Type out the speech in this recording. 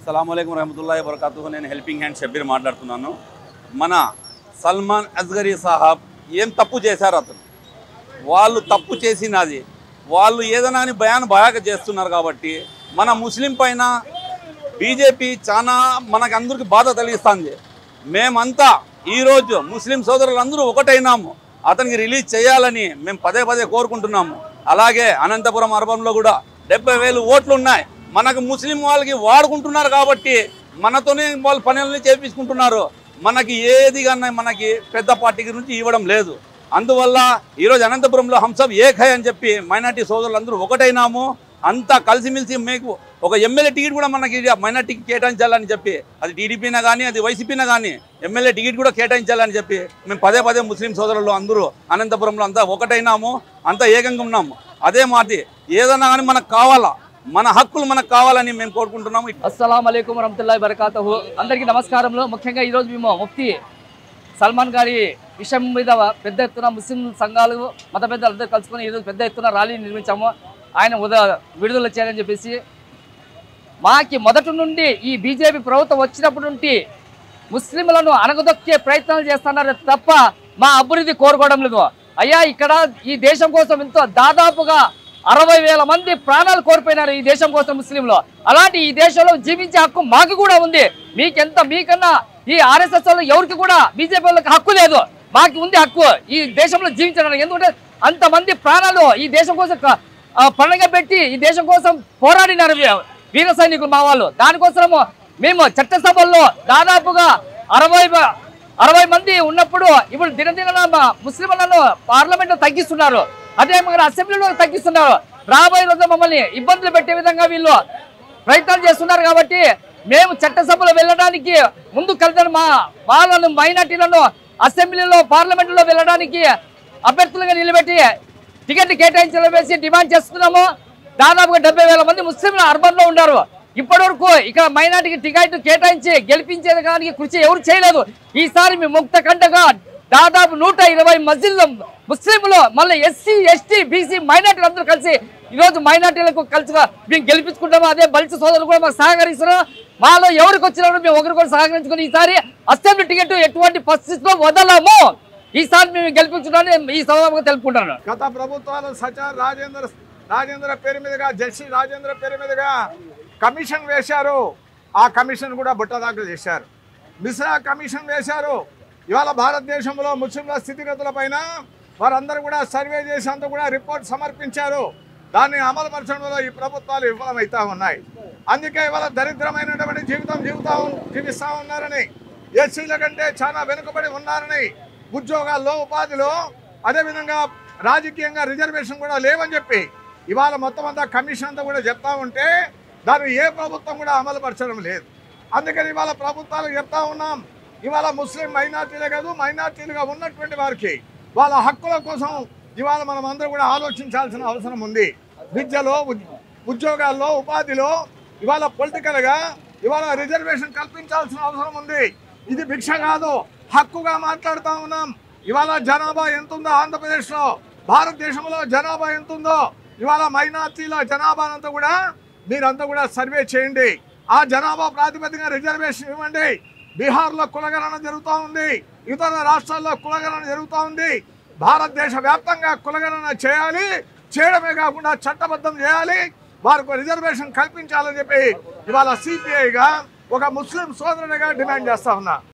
అస్సలాముఅలైకుం రహమతుల్లాహి వబరకాతుహు. నేను helping hand Shabbir మాట్లాడుతున్నాను. మన సల్మాన్ అస్గరీ సాహబ్ ఏం తప్పు చేశారు? వాళ్ళు తప్పు చేసినది వాళ్ళు ఏదైనా అని బయాన్ బాగా చేస్తున్నారు కాబట్టి మన ముస్లిం పైన బీజేపీ చాలా మనకు అందరికీ బాధ కలిగిస్తుంది. మేమంతా ఈరోజు ముస్లిం సోదరులందరూ ఒకటైనాము. అతనికి రిలీజ్ చేయాలని మేము పదే పదే కోరుకుంటున్నాము. అలాగే అనంతపురం అర్బన్లో కూడా 70,000 ఓట్లు ఉన్నాయి. మనకు ముస్లిం వాళ్ళకి వాడుకుంటున్నారు కాబట్టి మనతోనే వాళ్ళు పనులని చేపించుకుంటున్నారు. మనకి ఏది కన్నా మనకి పెద్ద పార్టీ నుంచి ఇవ్వడం లేదు. అందువల్ల ఈరోజు అనంతపురంలో హంసబ్ ఏక్ హై అని చెప్పి మైనార్టీ సోదరులందరూ ఒకటైనాము. అంతా కలిసిమెలిసి మీకు ఒక ఎమ్మెల్యే టికెట్ కూడా మనకి మైనార్టీకి కేటాయించాలని చెప్పి, అది టీడీపీనా కానీ అది వైసీపీనా కానీ ఎమ్మెల్యే టికెట్ కూడా కేటాయించాలని చెప్పి మేము పదే పదే ముస్లిం సోదరులు అందరూ అనంతపురంలో అంతా ఒకటైనాము, అంతా ఏకంగా ఉన్నాము. అదే మాట ఏదన్నా కానీ మనకు కావాలా, మన హక్కులు మనకు కావాలని మేము కోరుకుంటున్నాము. అస్సలాము అలైకుం వరహమతుల్లాహి వబరకాతుహు. అందరికీ నమస్కారములు. ముఖ్యంగా ఈరోజు మేము ముఫ్తీ సల్మాన్ గారి విషయం మీద పెద్ద ఎత్తున ముస్లిం సంఘాలు మత పెద్దలందరూ కలుసుకొని ఈరోజు పెద్ద ఎత్తున ర్యాలీ నిర్మించాము. ఆయన విడుదల చేయాలని చెప్పేసి మాకి మొదటి నుండి ఈ బీజేపీ ప్రభుత్వం వచ్చినప్పటి నుండి ముస్లింలను అణగదొక్కే ప్రయత్నాలు చేస్తున్నారు తప్ప మా అభివృద్ధి కోరుకోవడం లేదు. అయ్యా, ఇక్కడ ఈ దేశం కోసం ఎంతో దాదాపుగా 60,000 మంది ప్రాణాలు కోల్పోయినారు ఈ దేశం కోసం ముస్లింలు. అలాంటి ఈ దేశంలో జీవించే హక్కు మాకు కూడా ఉంది. మీకన్నా ఈ ఆర్ఎస్ఎస్ వాళ్ళు ఎవరికి కూడా బీజేపీ వాళ్ళకి హక్కు లేదు. మాకు ఉంది హక్కు ఈ దేశంలో జీవించడానికి. ఎందుకంటే అంతమంది ప్రాణాలు ఈ దేశం కోసం పండుగ పెట్టి ఈ దేశం కోసం పోరాడినారు వీర సైనికులు మా వాళ్ళు. దానికోసము మేము చట్టసభల్లో దాదాపుగా 60 మంది ఉన్నప్పుడు ఇప్పుడు దినదిన ముస్లింలను పార్లమెంట్లో తగ్గిస్తున్నారు, అదే అసెంబ్లీలో తగ్గిస్తున్నారు. రాబోయే రోజు మమ్మల్ని ఇబ్బందులు పెట్టే విధంగా వీళ్ళు ప్రయత్నాలు చేస్తున్నారు. కాబట్టి మేము చట్టసభలో వెళ్ళడానికి ముందుకు వెళ్తాను. వాళ్ళను మైనార్టీలను అసెంబ్లీలో పార్లమెంట్లో వెళ్ళడానికి అభ్యర్థులుగా నిలబెట్టి టికెట్లు కేటాయించాలని డిమాండ్ చేస్తున్నాము. దాదాపుగా 70,000 మంది ముస్లింలు అర్బన్లో ఉన్నారు. ఇప్పటి వరకు ఇక్కడ మైనార్టీకి టికెట్ కేటాయించి గెలిపించేదానికి కృషి ఎవరు చేయలేదు. ఈసారి మీ ముక్త కంటగా దాదాపు 120 మస్జిద్లు ముస్లింలు మళ్ళీ ఎస్సీ ఎస్టీ బీసీ మైనార్టీలు అందరూ కలిసి ఈరోజు మైనార్టీలకు కలిసి మేము గెలిపించుకుంటాము. అదే బలిత సోదరులు కూడా మాకు సహకరిస్తున్నారు. మాలో ఎవరికి వచ్చినప్పుడు మేము ఒకరు కూడా సహకరించుకుని ఈసారి అసెంబ్లీ టికెట్ ఎటువంటి పరిస్థితిలో వదలము. ఈసారి మేము గెలిపించడానికి ఈ సభగా తెలుపుకుంటున్నాను. గత ప్రభుత్వాలు సచార్ రాజేంద్ర పేరు మీదుగా జస్టిస్ రాజేంద్ర పేరు మీదుగా కమిషన్ వేశారు. ఆ కమిషన్ కూడా బుట్టదాఖలు చేశారు. మిశ్రా కమిషన్ వేశారు. ఇవాళ భారతదేశంలో ముస్లింల స్థితిగతుల పైన వారందరూ కూడా సర్వే చేసి అంతా కూడా రిపోర్ట్ సమర్పించారు. దాన్ని అమలుపరచడంలో ఈ ప్రభుత్వాలు విఫలమవుతా ఉన్నాయి. అందుకే ఇవాళ దరిద్రమైనటువంటి జీవిస్తూ ఉన్నారని, ఎస్సీల కంటే చాలా వెనుకబడి ఉన్నారని, ఉద్యోగాల్లో ఉపాధిలో అదేవిధంగా రాజకీయంగా రిజర్వేషన్ కూడా లేవని చెప్పి ఇవాళ మొత్తం అంతా కమిషన్ అంతా కూడా చెప్తా ఉంటే దాన్ని ఏ ప్రభుత్వం కూడా అమలుపరచడం లేదు. అందుకని ఇవాళ ప్రభుత్వాలకు చెప్తా ఉన్నాం, ఇవాళ ముస్లిం మైనార్టీలే కాదు మైనార్టీలుగా ఉన్నటువంటి వారికి వాళ్ళ హక్కుల కోసం ఇవాళ మనం అందరూ కూడా ఆలోచించాల్సిన అవసరం ఉంది. విద్యలో ఉద్యోగాల్లో ఉపాధిలో ఇవాళ పొలిటికల్గా ఇవాళ రిజర్వేషన్ కల్పించాల్సిన అవసరం ఉంది. ఇది భిక్ష కాదు, హక్కుగా మాట్లాడుతూ ఉన్నాం. ఇవాళ జనాభా ఎంతుందో ఆంధ్రప్రదేశ్లో, భారతదేశంలో జనాభా ఎంతుందో ఇవాళ మైనార్టీల జనాభానంతా కూడా మీరంతా కూడా సర్వే చేయండి. ఆ జనాభా ప్రాతిపదికన రిజర్వేషన్ ఇవ్వండి. బీహార్లో కులగణన జరుగుతూ ఉంది, ఇతర రాష్ట్రాల్లో కులగణన జరుగుతూ ఉంది. భారతదేశ వ్యాప్తంగా కులగణన చేయాలి, చేయడమే కాకుండా చట్టబద్ధం చేయాలి, వారికి రిజర్వేషన్ కల్పించాలని చెప్పి ఇవాళ సిపిఐగా ఒక ముస్లిం సోదరునిగా డిమాండ్ చేస్తా ఉన్నా.